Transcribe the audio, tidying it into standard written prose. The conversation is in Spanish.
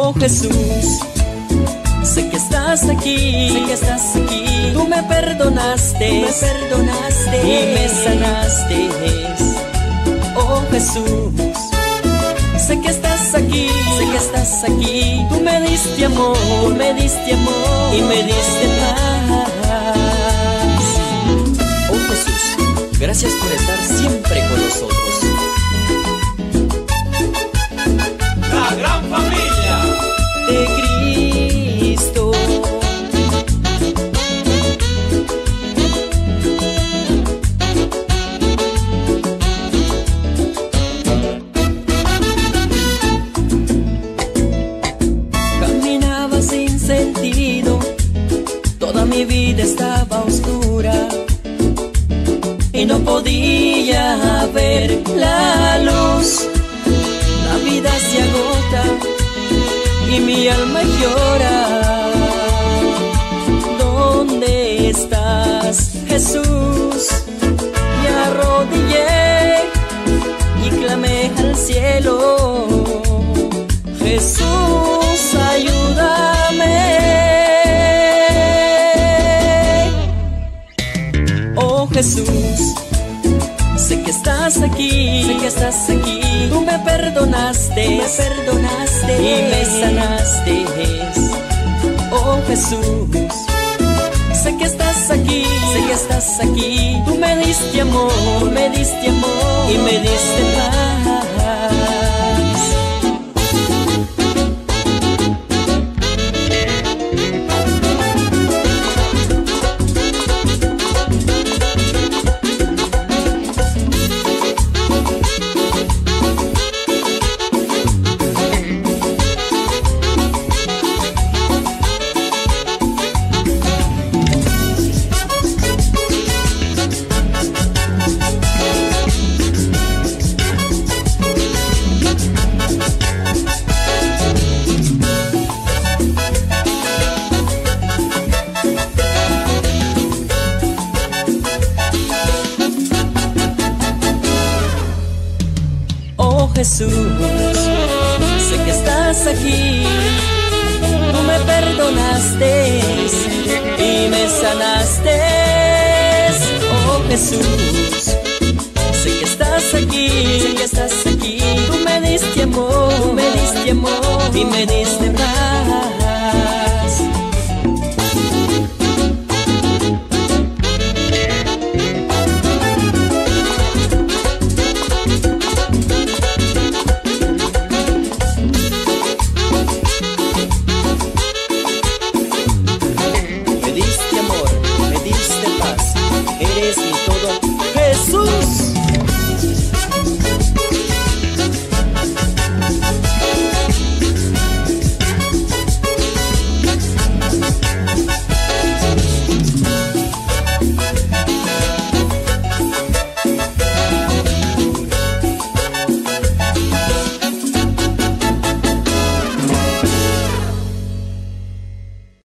Oh Jesús, sé que estás aquí, tú me perdonaste, y me sanaste. Oh Jesús, sé que estás aquí, tú me diste amor, y me diste paz. Oh Jesús, gracias por estar siempre con nosotros. La gran familia de Cristo. Caminaba sin sentido, toda mi vida estaba oscura y no podía ver la luz. La vida se agota y mi alma llora. ¿Dónde estás, Jesús? Me arrodillé y clamé al cielo. Jesús, ayúdame. Oh Jesús, sé que estás aquí, tú me perdonaste, y me sanaste. Oh Jesús, sé que estás aquí, tú me diste amor, y me diste paz. Jesús, sé que estás aquí, tú me perdonaste y me sanaste. Oh Jesús, sé que estás aquí, tú me diste amor, y me diste